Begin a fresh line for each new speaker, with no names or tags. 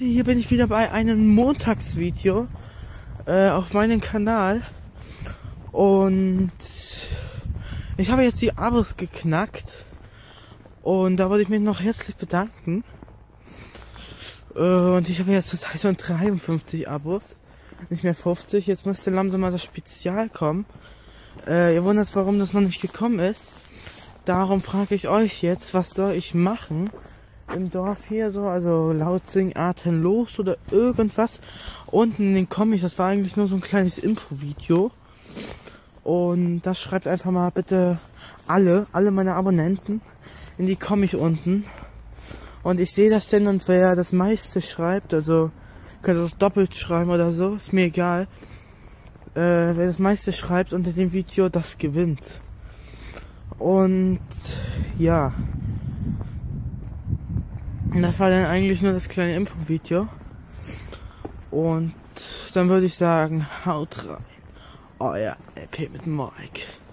hier bin ich wieder bei einem Montagsvideo auf meinem Kanal. Und ich habe jetzt die Abos geknackt. Und da wollte ich mich noch herzlich bedanken. Und ich habe jetzt zurzeit so 53 Abos. Nicht mehr 50. Jetzt müsste langsam mal das Spezial kommen. Ihr wundert, warum das noch nicht gekommen ist. Darum frage ich euch jetzt, was soll ich machen im Dorf hier so, also laut singen, atemlos oder irgendwas. Unten in den Comics, das war eigentlich nur so ein kleines Infovideo. Und das schreibt einfach mal bitte alle meine Abonnenten in die Comics unten. Und ich sehe das denn, und wer das meiste schreibt, also könnt ihr das doppelt schreiben oder so, ist mir egal. Wer das meiste schreibt unter dem Video, das gewinnt. Und ja, das war dann eigentlich nur das kleine Info-Video. Und dann würde ich sagen, haut rein. Euer LP mit Mike.